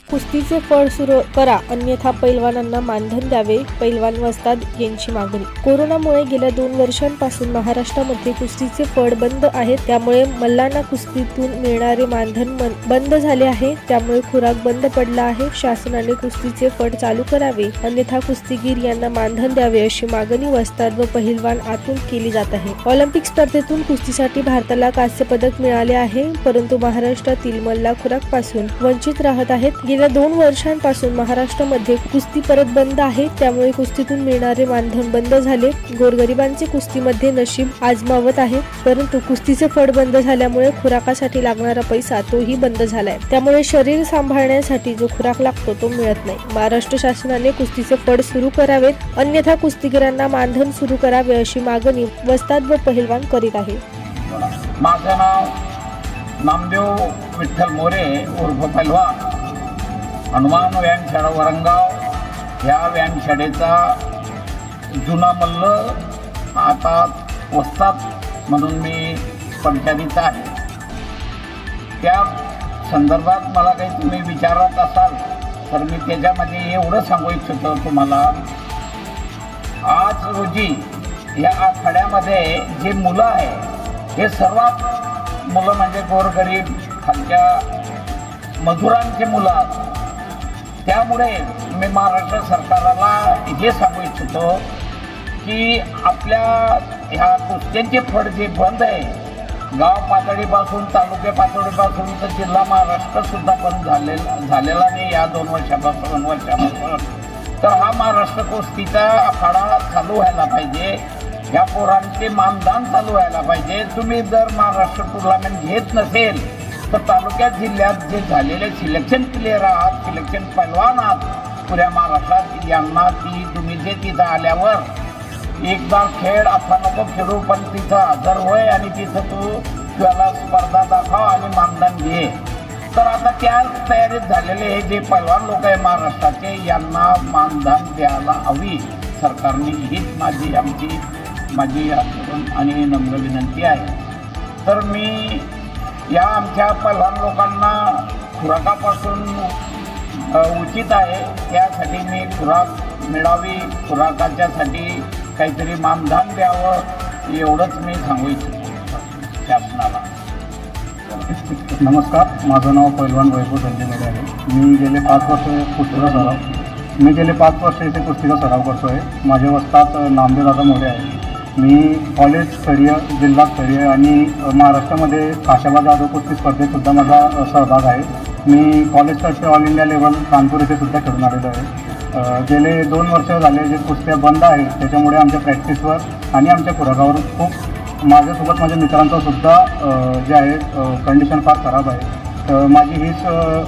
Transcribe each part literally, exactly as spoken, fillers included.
कुस्तीचे फळ सुरू करा अन्यथा पैलवानांना मानधन द्यावे, पैलवान वस्ताद यांची मागणी। कोरोनामुळे गेल्या दोन वर्षांपासून महाराष्ट्रामध्ये कुस्तीचे फळ बंद आहेत, त्यामुळे मल्लांना कुस्तीतून मिळणारे मानधन बंद झाले आहे, त्यामुळे खुराक बंद पडला आहे। शासनाने कुस्तीचे फळ चालू करावे अन्यथा कुस्तीगीर यांना मानधन द्यावे अशी मागणी वस्ताद व पहिलवान आतून केली जात आहे। ऑलिम्पिक स्पर्धेतून कुस्तीसाठी भारताला कांस्य पदक मिळाले आहे, परंतु महाराष्ट्रातील मल्ला खुराक पासून वंचित राहत आहेत। गेल्या दोन वर्षांपासून महाराष्ट्रामध्ये कुस्ती परत बंद आहे, त्यामुळे कुस्तीतून मिळणारे मानधन बंद झाले। गोरगरिबांचे कुस्तीमध्ये नशीब आजमावत आहे, परंतु कुस्तीचे फळ बंद झाल्यामुळे खुराकासाठी लागणारा पैसा तोही बंद झालाय, त्यामुळे शरीर सांभाळण्यासाठी जो खुराक लागतो तो मिळत नाही। महाराष्ट्र शासनाने कुस्तीचे फळ सुरू करावेत अन्यथा कुस्तीगीरांना मानधन सुरू करावे अशी मागणी वस्ताद व पहिलवान करीत आहे। माझं नाव नामदेव विठ्ठल मोरे उर्फ पहिलवान, हनुमान व्यायामशाळा वरंगाव या व्यायामशाळेचा जुना मल्ल, आता वस्ताद म्हणून मी पंचायतीत आहे। त्या संदर्भात मला काही तुम्ही विचारत असाल तर मी त्याच्यामध्ये एवढं सांगू इच्छितो तुम्हाला, आज रोजी या आखाड्यामध्ये जे मुलं आहे हे सर्वात मुलं म्हणजे गोरगरीब खालच्या मजुरांचे मुलं। त्यामुळे मी महाराष्ट्र सरकारला हे सांगू इच्छितो की आपल्या ह्या कुस्त्यांचे फळ जे बंद आहे, गाव पातळीपासून तालुके पातळीपासून तर जिल्हा महाराष्ट्रसुद्धा बंद झालेला झालेला नाही या दोन वर्षापासून दोन वर्षापासून तर हा महाराष्ट्र कुस्तीचा आखाडा चालू व्हायला पाहिजे, या पोरांचे मानधन चालू व्हायला पाहिजे। तुम्ही जर महाराष्ट्र टुर्नामेंट घेत नसेल तर तालुक्यात जिल्ह्यात जे झालेले सिलेक्शन प्लेयर आहात, सिलेक्शन पैलवान आहात पुऱ्या महाराष्ट्रात, यांना ती तुम्ही जे तिथं आल्यावर एकदा खेळ असा नको खेळू, पण तिथं हजर होय आणि तिथं तू त्याला स्पर्धा दाखव आणि मानधन घे। तर आता त्या तयारीत झालेले हे जे पैलवान लोक आहे महाराष्ट्राचे, यांना मानधन द्यायला हवी सरकारने, हीच माझी आमची माझी आणि नम्र विनंती आहे। तर मी या आमच्या पैलवान लोकांना खुराकापासून उचित आहे, त्यासाठी मी खुराक मिळावी, खुराकाच्यासाठी काहीतरी मानधन द्यावं एवढंच मी सांगू इच्छितो शासनाला। नमस्कार, माझं नाव पैलवान वैभव संजय मोरे आहे। मी गेले पाच वर्ष कुस्तीचा सराव मी गेले पाच वर्ष इथे कुस्तीचा सराव करतो आहे। माझे वस्ताद नामदेव दादा मोरे आहे। मी कॉलेज स्तरीय, जिल्हा स्तरीय आणि महाराष्ट्रामध्ये काशाबा जाधव कुस्ती स्पर्धेतसुद्धा माझा सहभाग आहे। मी कॉलेजतर्फे ऑल इंडिया लेवल कानपूर येथे सुद्धा खेळून आलेलो आहे। गेले दोन वर्ष झाले जे कुस्त्या बंद आहे त्याच्यामुळे आमच्या प्रॅक्टिसवर आणि आमच्या खुराकावर खूप, माझ्यासोबत माझ्या मित्रांचं सुद्धा जे आहे कंडिशन फार खराब आहे। तर माझी हीच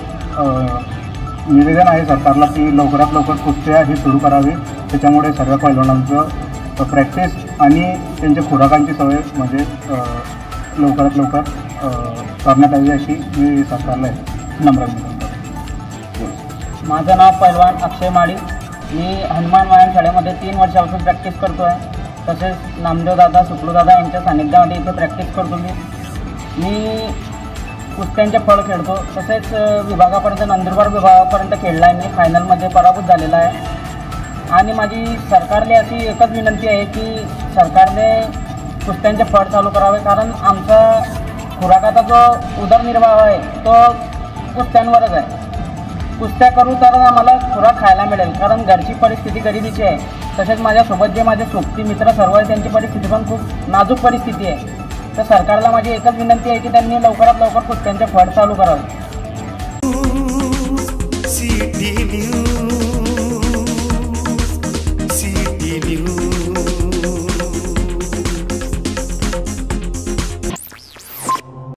निवेदन आहे सरकारला की लवकरात लवकर कुस्त्या ही सुरू करावी, त्याच्यामुळे सर्व पैलवानांचं प्रॅक्टिस आणि त्यांच्या खुराकांची सवय म्हणजे लवकरात लवकर करण्यात यावी अशी मी सरकारला नम्र विनंती करतो। माझं नाव पैलवान अक्षय माळी, मी हनुमान व्यायामशाळेमध्ये तीन वर्षापासून प्रॅक्टिस करतो आहे। तसेच नामदेव दादा सुकलू दादा यांच्या सानिध्यामध्ये इथे प्रॅक्टिस करतो। मी मी कुस्त्यांचे फळ खेळतो, तसेच विभागापर्यंत नंदुरबार विभागापर्यंत खेळला आहे मी, फायनलमध्ये पराभूत झालेला आहे। आणि माझी सरकारने अशी एकच विनंती आहे की सरकारने कुस्त्यांचे फळ चालू करावे, कारण आमचा खुराकाचा जो उदरनिर्वाह आहे तो कुस्त्यांवरच आहे। कुस्त्या करू तर आम्हाला खुराक खायला मिळेल, कारण घरची परिस्थिती गरिबीची आहे। तसेच माझ्यासोबत जे माझे सोबती मित्र सर्व आहे त्यांची परिस्थिती पण खूप नाजूक परिस्थिती आहे। तर सरकारला माझी एकच विनंती आहे की त्यांनी लवकरात लवकर कुस्त्यांचे फळ चालू करावे।